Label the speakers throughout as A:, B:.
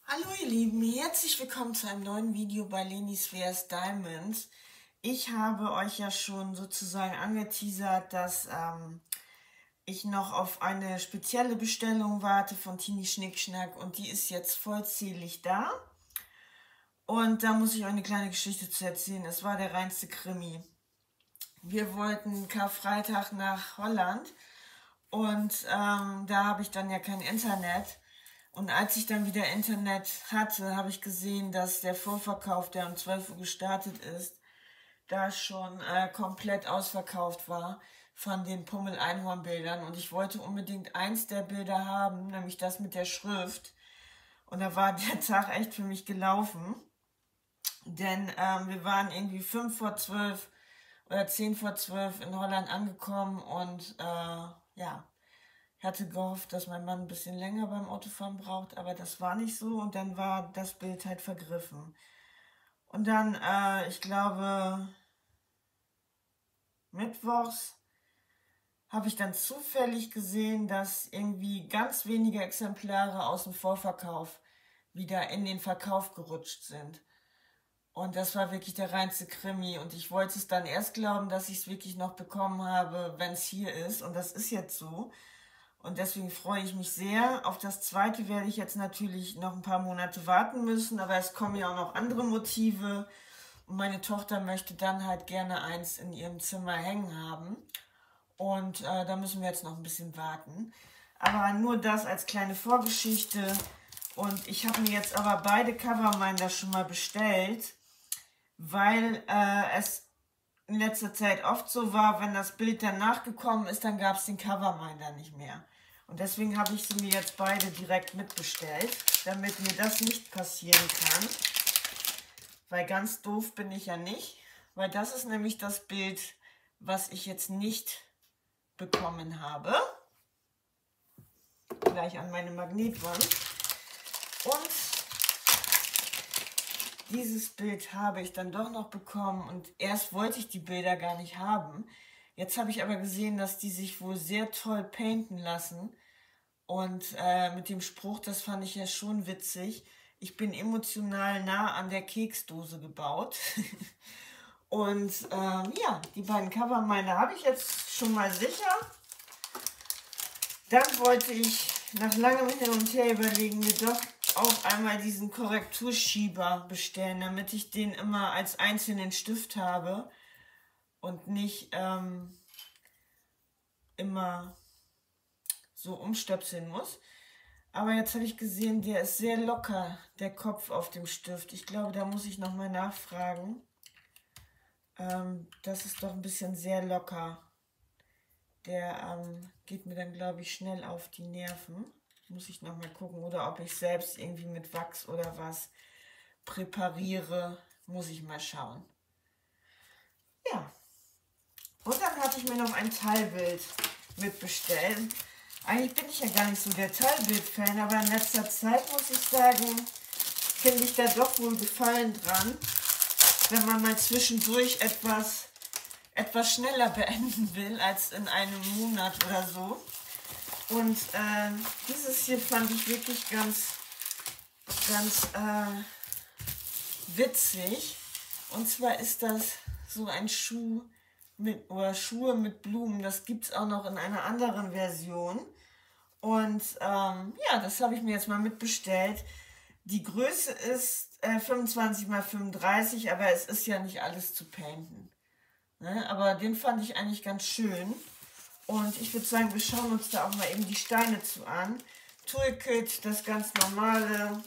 A: Hallo ihr Lieben, herzlich willkommen zu einem neuen Video bei Leni Swears Diamonds. Ich habe euch ja schon sozusagen angeteasert, dass ich noch auf eine spezielle Bestellung warte von Tini Schnickschnack und die ist jetzt vollzählig da. Und da muss ich euch eine kleine Geschichte zu erzählen. Es war der reinste Krimi. Wir wollten Karfreitag nach Holland und da habe ich dann ja kein Internet. Und als ich dann wieder Internet hatte, habe ich gesehen, dass der Vorverkauf, der um 12 Uhr gestartet ist, da schon komplett ausverkauft war von den Pummel-Einhorn-Bildern. Und ich wollte unbedingt eins der Bilder haben, nämlich das mit der Schrift. Und da war der Tag echt für mich gelaufen. Denn wir waren irgendwie 5 vor 12 oder 10 vor 12 in Holland angekommen und ja. Ich hatte gehofft, dass mein Mann ein bisschen länger beim Autofahren braucht, aber das war nicht so und dann war das Bild halt vergriffen. Und dann, ich glaube, mittwochs habe ich dann zufällig gesehen, dass irgendwie ganz wenige Exemplare aus dem Vorverkauf wieder in den Verkauf gerutscht sind. Und das war wirklich der reinste Krimi. Und ich wollte es dann erst glauben, dass ich es wirklich noch bekommen habe, wenn es hier ist. Und das ist jetzt so. Und deswegen freue ich mich sehr. Auf das zweite werde ich jetzt natürlich noch ein paar Monate warten müssen, aber es kommen ja auch noch andere Motive. Und meine Tochter möchte dann halt gerne eins in ihrem Zimmer hängen haben. Und da müssen wir jetzt noch ein bisschen warten. Aber nur das als kleine Vorgeschichte. Und ich habe mir jetzt aber beide Coverminder schon mal bestellt, weil es in letzter Zeit oft so war, wenn das Bild dann nachgekommen ist, dann gab es den Coverminder nicht mehr. Und deswegen habe ich sie mir jetzt beide direkt mitbestellt, damit mir das nicht passieren kann. Weil ganz doof bin ich ja nicht. Weil das ist nämlich das Bild, was ich jetzt nicht bekommen habe. Gleich an meine Magnetwand. Und dieses Bild habe ich dann doch noch bekommen und erst wollte ich die Bilder gar nicht haben. Jetzt habe ich aber gesehen, dass die sich wohl sehr toll painten lassen und mit dem Spruch, das fand ich ja schon witzig, ich bin emotional nah an der Keksdose gebaut. Und ja, die beiden Coverminder habe ich jetzt schon mal sicher. Dann wollte ich nach langem Hin und Her überlegen mir doch auch einmal diesen Korrekturschieber bestellen, damit ich den immer als einzelnen Stift habe und nicht immer so umstöpseln muss. Aber jetzt habe ich gesehen, der ist sehr locker, der Kopf auf dem Stift. Ich glaube, da muss ich nochmal nachfragen. Das ist doch ein bisschen sehr locker. Der geht mir dann, glaube ich, schnell auf die Nerven. Muss ich nochmal gucken. Oder ob ich selbst irgendwie mit Wachs oder was präpariere. Muss ich mal schauen. Ja. Und dann hatte ich mir noch ein Teilbild mitbestellt. Eigentlich bin ich ja gar nicht so der Teilbild-Fan, aber in letzter Zeit, muss ich sagen, finde ich da doch wohl Gefallen dran, wenn man mal zwischendurch etwas schneller beenden will als in einem Monat oder so. Und dieses hier fand ich wirklich ganz witzig. Und zwar ist das so ein Schuh oder Schuhe mit Blumen. Das gibt es auch noch in einer anderen Version. Und ja, das habe ich mir jetzt mal mitbestellt. Die Größe ist 25 x 35, aber es ist ja nicht alles zu painten. Ne? Aber den fand ich eigentlich ganz schön. Und ich würde sagen, wir schauen uns da auch mal eben die Steine zu an. Toolkit, das ganz normale.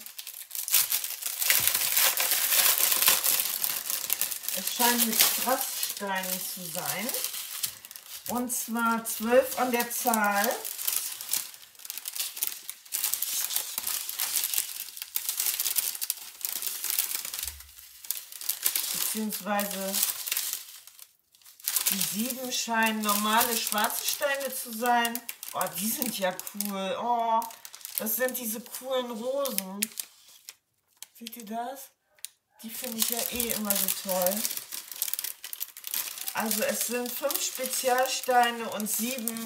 A: Es scheint mit Strasssteinen zu sein. Und zwar 12 an der Zahl. Beziehungsweise die 7 scheinen normale schwarze Steine zu sein. Oh, die sind ja cool. Oh, das sind diese coolen Rosen. Seht ihr das? Die finde ich ja eh immer so toll. Also es sind 5 Spezialsteine und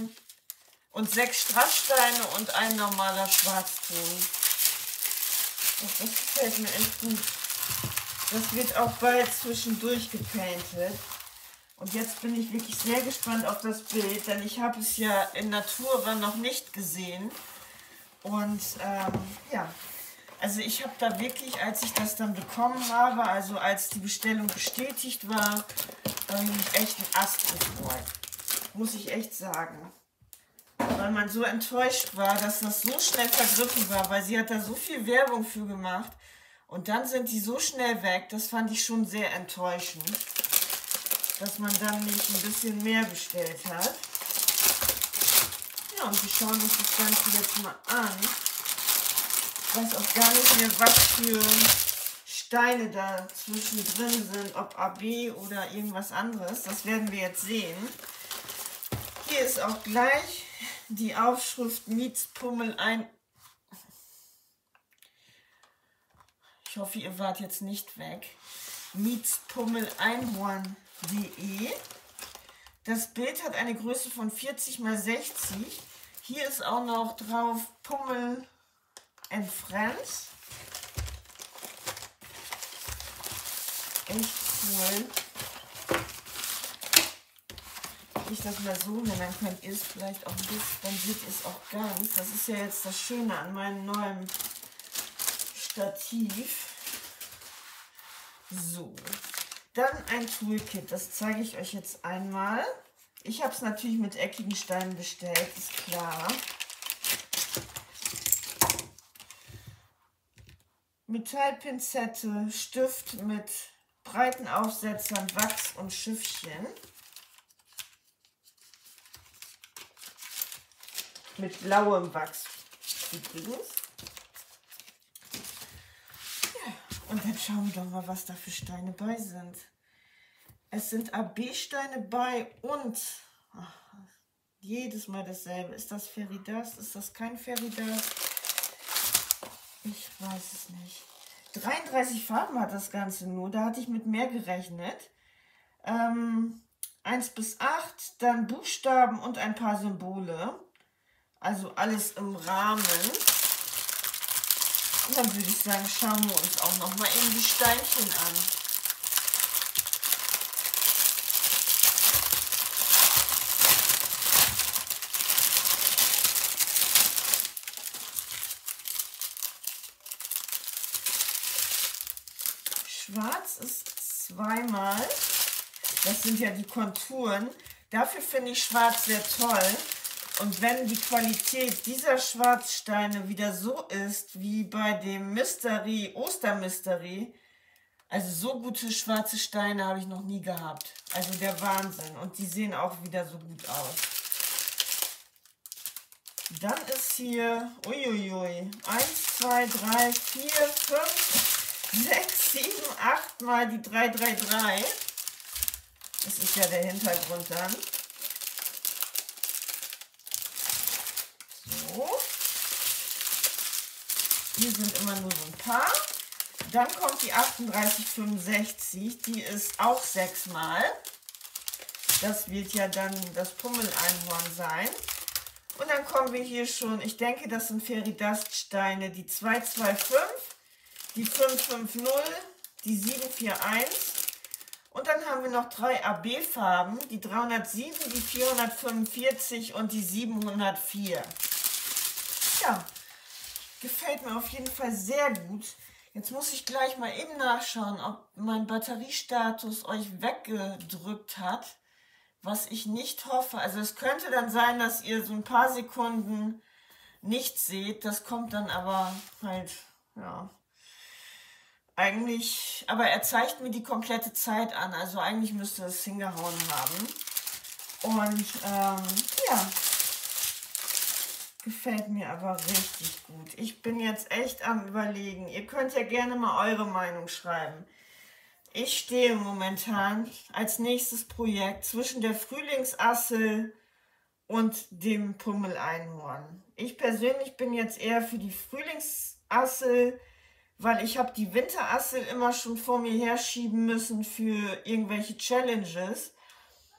A: 6 Strasssteine und ein normaler Schwarzton. Das gefällt mir echt gut. Das wird auch bald zwischendurch gepainted. Und jetzt bin ich wirklich sehr gespannt auf das Bild, denn ich habe es ja in Natura noch nicht gesehen. Und ja, also ich habe da wirklich, als ich das dann bekommen habe, also als die Bestellung bestätigt war, habe ich mich echt einen Ast gefreut. Muss ich echt sagen. Weil man so enttäuscht war, dass das so schnell vergriffen war, weil sie hat da so viel Werbung für gemacht. Und dann sind die so schnell weg, das fand ich schon sehr enttäuschend, dass man dann nicht ein bisschen mehr bestellt hat. Ja, und wir schauen uns das Ganze jetzt mal an. Ich weiß auch gar nicht mehr, was für Steine da zwischendrin sind, ob AB oder irgendwas anderes. Das werden wir jetzt sehen. Hier ist auch gleich die Aufschrift Mietspummel ein. Ich hoffe, ihr wart jetzt nicht weg. Mietspummel-einhorn.de. Das Bild hat eine Größe von 40 x 60. Hier ist auch noch drauf Pummel and Friends. Echt cool. Wenn ich das mal so nenne, dann könnt ihr es vielleicht auch ein bisschen, dann seht ihr es auch ganz. Das ist ja jetzt das Schöne an meinem neuen Stativ. So, dann ein Toolkit, das zeige ich euch jetzt einmal. Ich habe es natürlich mit eckigen Steinen bestellt, ist klar. Metallpinzette, Stift mit breiten Aufsetzern, Wachs und Schiffchen. Mit blauem Wachs übrigens. Ja, und dann schauen wir doch mal, was da für Steine bei sind. Es sind AB-Steine bei und jedes Mal dasselbe. Ist das Feridas? Ist das kein Feridas? Ich weiß es nicht. 33 Farben hat das Ganze nur. Da hatte ich mit mehr gerechnet. 1 bis 8, dann Buchstaben und ein paar Symbole. Also alles im Rahmen. Und dann würde ich sagen, schauen wir uns auch noch mal eben die Steinchen an. Schwarz ist zweimal. Das sind ja die Konturen. Dafür finde ich Schwarz sehr toll. Und wenn die Qualität dieser Schwarzsteine wieder so ist, wie bei dem Mystery, Ostermystery, also so gute schwarze Steine habe ich noch nie gehabt. Also der Wahnsinn. Und die sehen auch wieder so gut aus. Dann ist hier, uiuiui, 1, 2, 3, 4, 5, 6, 7, 8 mal die 333. Das ist ja der Hintergrund dann. So. Hier sind immer nur so ein paar. Dann kommt die 3865, die ist auch 6 mal. Das wird ja dann das Pummel-Einhorn sein. Und dann kommen wir hier schon, ich denke, das sind Feridast-Steine, die 225, die 550, die 741. Und dann haben wir noch 3 AB-Farben, die 307, die 445 und die 704. Ja, gefällt mir auf jeden Fall sehr gut. Jetzt muss ich gleich mal eben nachschauen, ob mein Batteriestatus euch weggedrückt hat, was ich nicht hoffe. Also es könnte dann sein, dass ihr so ein paar Sekunden nichts seht. Das kommt dann aber halt, ja, eigentlich, aber er zeigt mir die komplette Zeit an. Also eigentlich müsste es hingehauen haben. Und ja, gefällt mir aber richtig gut. Ich bin jetzt echt am Überlegen. Ihr könnt ja gerne mal eure Meinung schreiben. Ich stehe momentan als nächstes Projekt zwischen der Frühlingsassel und dem Pummel-Einhorn. Ich persönlich bin jetzt eher für die Frühlingsassel, weil ich habe die Winterassel immer schon vor mir herschieben müssen für irgendwelche Challenges.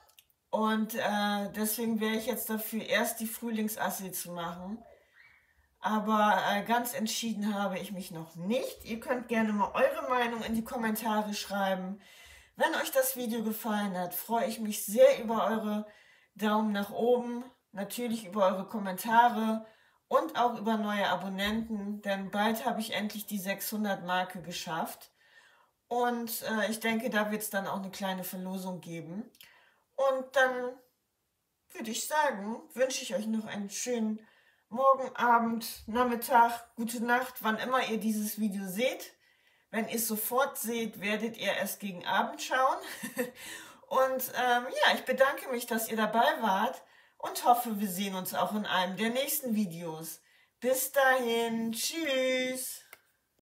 A: Und deswegen wäre ich jetzt dafür, erst die Frühlingsassel zu machen. aber ganz entschieden habe ich mich noch nicht. Ihr könnt gerne mal eure Meinung in die Kommentare schreiben. Wenn euch das Video gefallen hat, freue ich mich sehr über eure Daumen nach oben, natürlich über eure Kommentare und auch über neue Abonnenten, denn bald habe ich endlich die 600 Marke geschafft. Und ich denke, da wird es dann auch eine kleine Verlosung geben. Und dann würde ich sagen, wünsche ich euch noch einen schönen Morgen, Abend, Nachmittag, gute Nacht, wann immer ihr dieses Video seht. Wenn ihr es sofort seht, werdet ihr es gegen Abend schauen. Und ja, ich bedanke mich, dass ihr dabei wart und hoffe, wir sehen uns auch in einem der nächsten Videos. Bis dahin, tschüss!